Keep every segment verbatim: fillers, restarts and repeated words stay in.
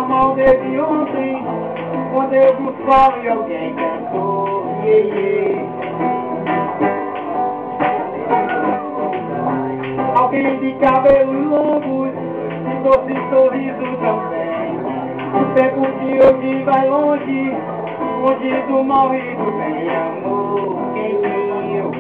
normal desde ontem, quando eu vi o sol e alguém cantou, iê, iê. Alguém de cabelos longos, de doce sorriso também. O tempo de hoje vai longe, longe do mal e do bem, amor, quem eu?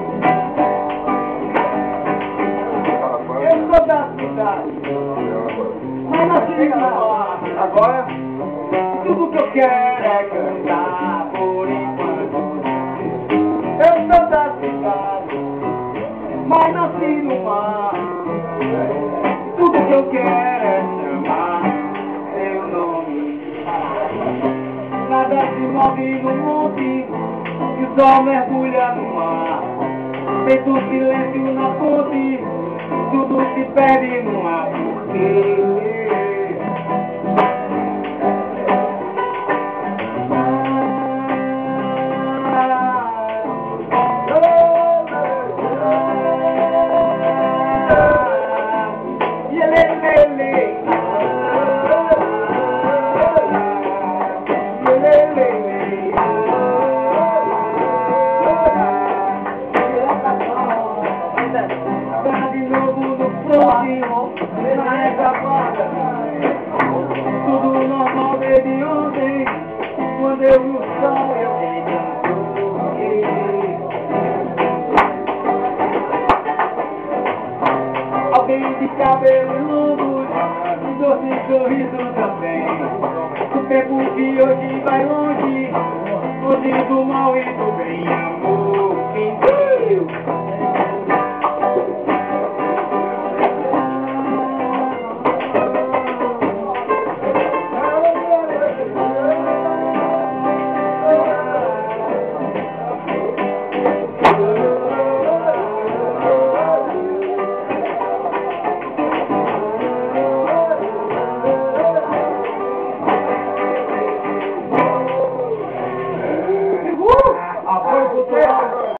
Eu sou da cidade, mas nasci lá. Agora, tudo que eu quero é cantar por enquanto. Eu sou da cidade, mas nasci no mar. Tudo que eu quero é chamar seu nome. Nada se move no monte e o sol mergulha no mar. Feito silêncio na fonte, tudo se perde no ar. Tá de novo no próximo, na escapada. Tudo normal desde ontem, quando eu vi o sol eu vi. Alguém de cabelo longo, de doce sorriso também. O tempo de hoje vai longe, longe do mal e do bem, amor, quem deu?